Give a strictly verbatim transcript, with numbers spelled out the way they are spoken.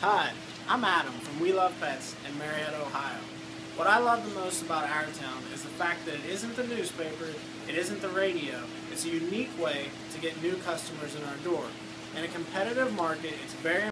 Hi, I'm Adam from WeLovPets in Marietta, Ohio. What I love the most about our town is the fact that it isn't the newspaper, it isn't the radio, it's a unique way to get new customers in our door. In a competitive market, it's very